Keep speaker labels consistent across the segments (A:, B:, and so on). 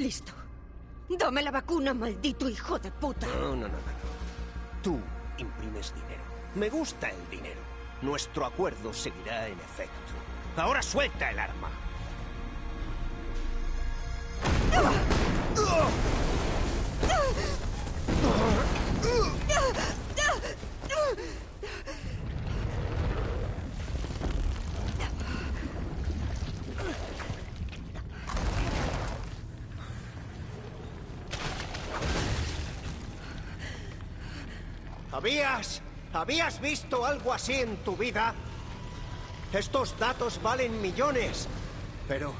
A: Listo. Dame la vacuna, maldito hijo de puta.
B: No. Tú imprimes dinero. Me gusta el dinero. Nuestro acuerdo seguirá en efecto. Ahora suelta el arma. ¿Habías visto algo así en tu vida? Estos datos valen millones, pero...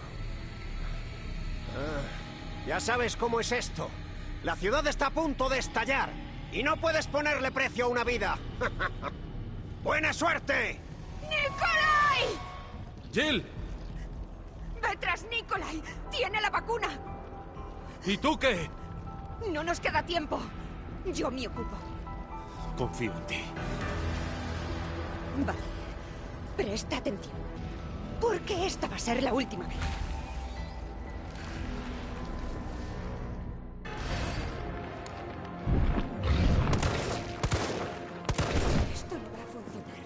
B: ya sabes cómo es esto. La ciudad está a punto de estallar y no puedes ponerle precio a una vida. ¡Buena suerte!
A: ¡Nikolai!
C: ¡Jill!
A: ¡Ve tras Nikolai! ¡Tiene la vacuna!
C: ¿Y tú qué?
A: No nos queda tiempo. Yo me ocupo.
C: Confío en ti.
A: Vale. Presta atención. Porque esta va a ser la última vez. Esto no va a funcionar.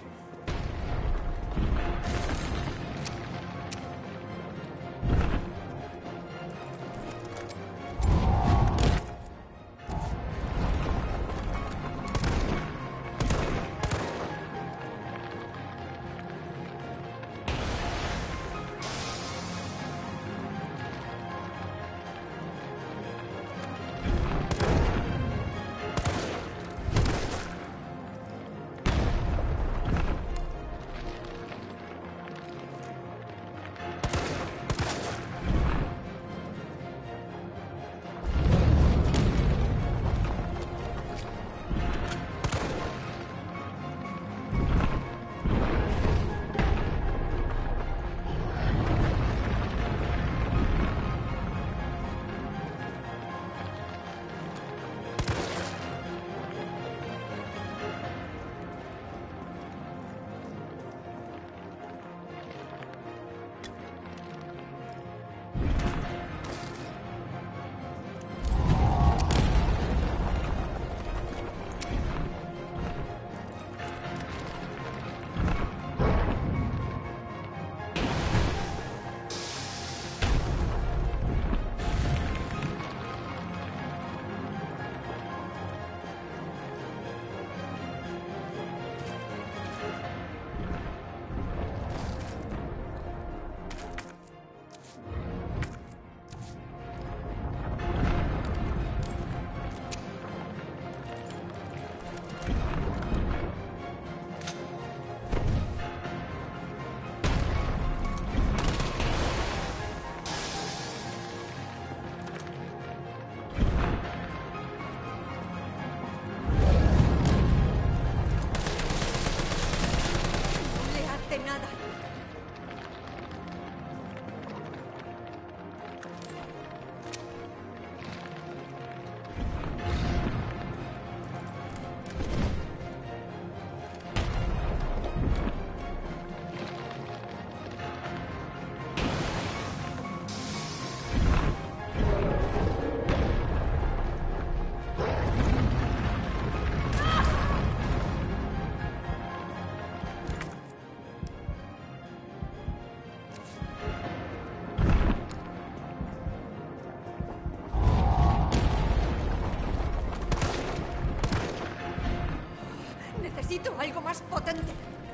A: Necesito algo más potente.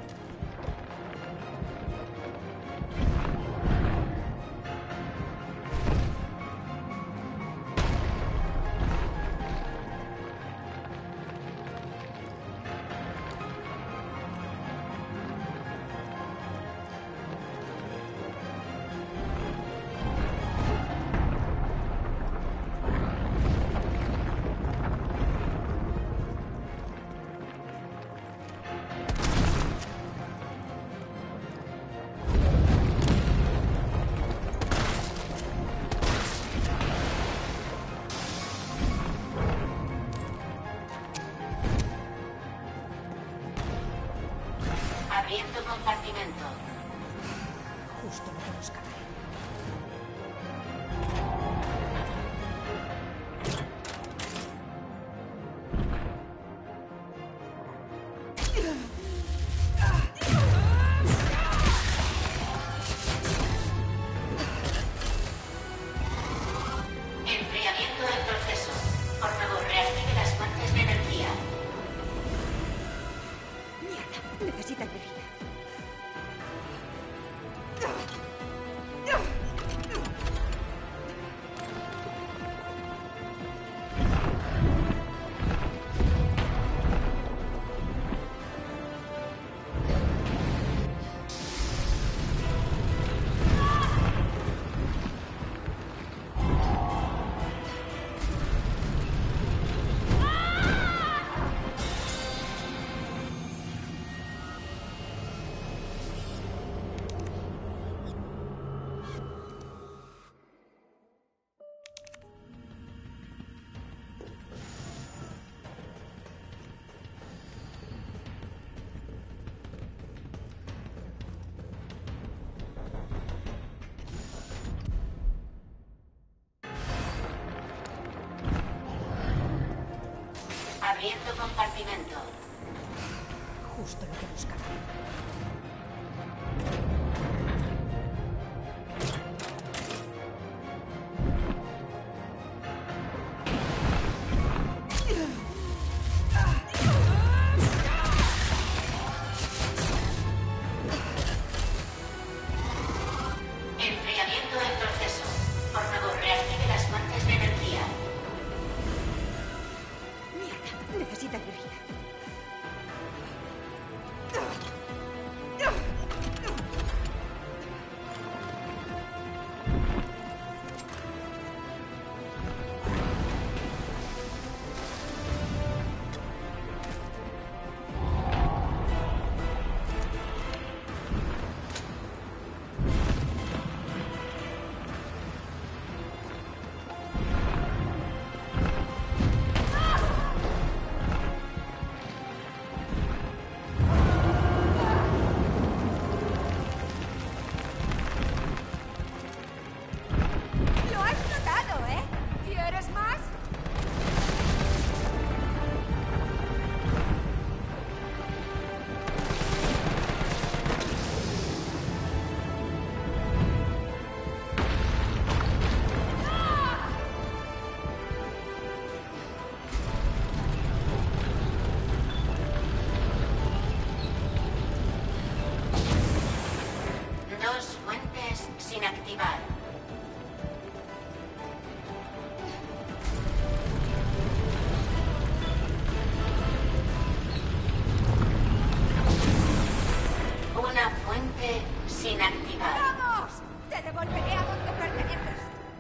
D: Abriendo compartimento.
A: Justo lo que buscaba.
D: Abriendo compartimento.
A: Justo lo que buscaba.
D: Enfriamiento en proceso. Por favor, reactive las fuentes de energía.
A: Mierda, necesita energía.
E: ¡Lo has notado, eh! ¿Quieres más?
D: Dos fuentes sin activar. Una fuente sin activar.
E: ¡Vamos! Te devolveré a donde perteneces.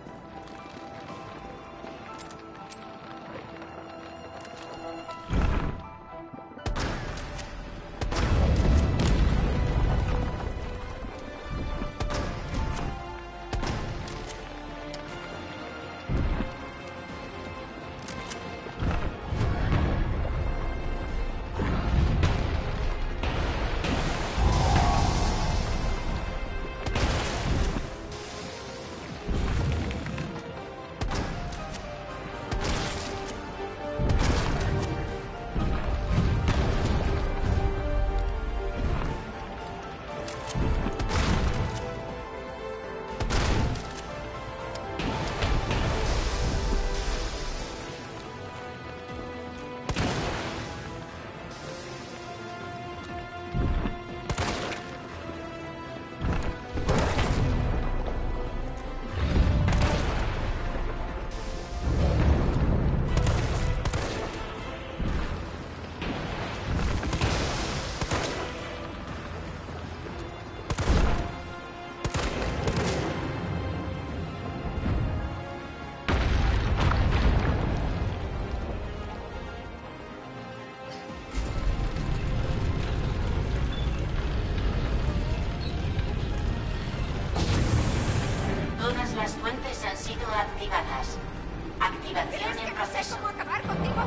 D: Todas las fuentes han sido activadas. Activación
E: ¿Crees que
D: en
E: no sé
D: proceso.
E: cómo acabar contigo?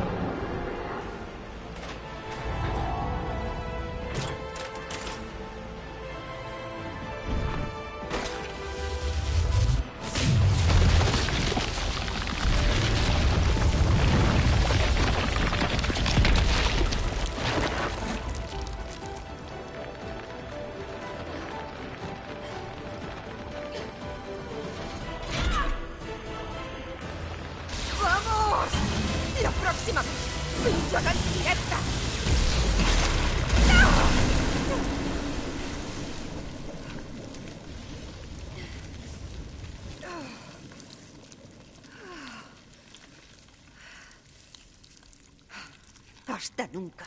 A: ¡Vamos! La próxima vez, pincho en directa. Hasta nunca.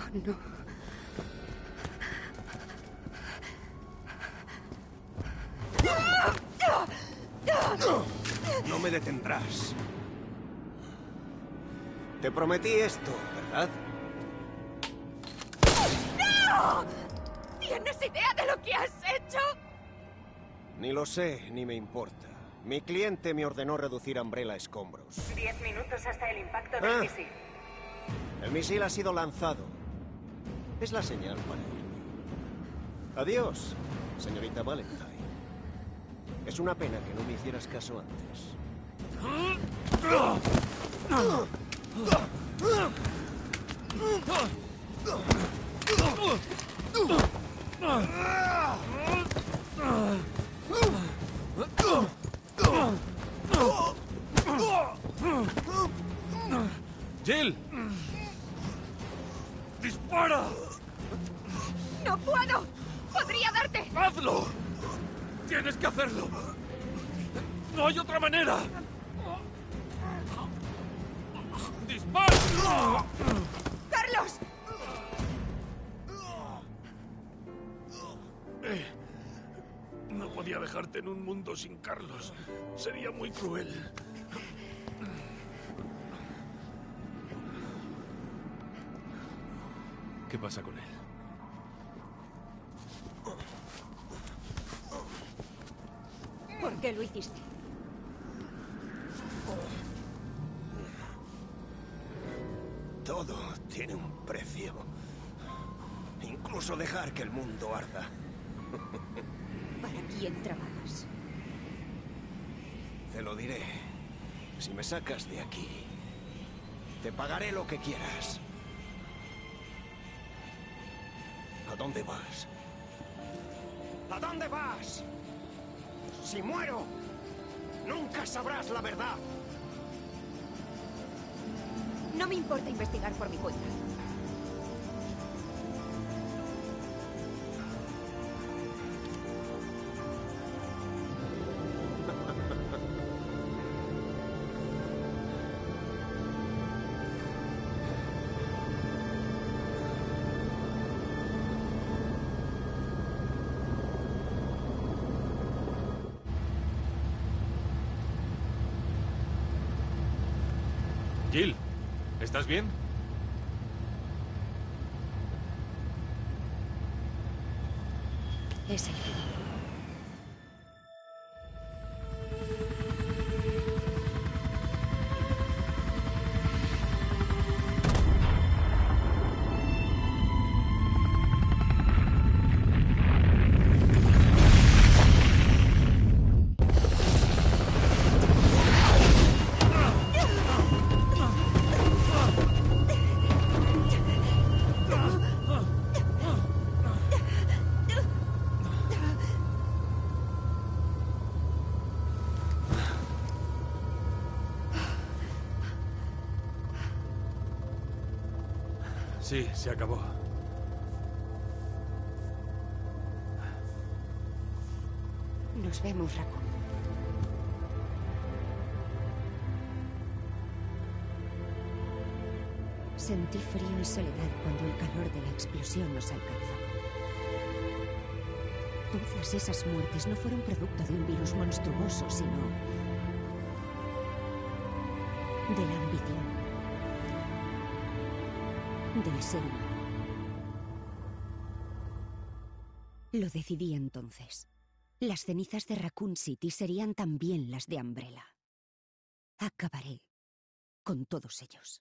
A: no.
B: No me detendrás. Te prometí esto, ¿verdad?
A: ¡No! ¿Tienes idea de lo que has hecho?
B: Ni lo sé, ni me importa. Mi cliente me ordenó reducir Umbrella a escombros.
F: 10 minutos hasta el impacto del misil.
B: El misil ha sido lanzado. Es la señal para irme. Adiós, señorita Valentine. Es una pena que no me hicieras caso antes.
C: ¡Jill! ¡Dispara!
A: ¡No puedo! ¡Podría darte!
C: ¡Hazlo! ¡Tienes que hacerlo! ¡No hay otra manera! ¡Dispara!
A: ¡Carlos!
C: No podía dejarte en un mundo sin Carlos. Sería muy cruel. ¿Qué pasa con él?
A: ¿Por qué lo hiciste?
B: Todo tiene un precio. Incluso dejar que el mundo arda.
A: ¿Para quién trabajas?
B: Te lo diré. Si me sacas de aquí, te pagaré lo que quieras. ¿A dónde vas? ¿A dónde vas? Si muero, nunca sabrás la verdad.
A: No me importa investigar por mi cuenta.
C: Jill, ¿estás bien?
A: Es él.
C: Sí, se acabó.
A: Nos vemos, Raccoon. Sentí frío y soledad cuando el calor de la explosión nos alcanzó. Todas esas muertes no fueron producto de un virus monstruoso, sino de la ambición del ser humano. Lo decidí entonces. Las cenizas de Raccoon City serían también las de Umbrella. Acabaré con todos ellos.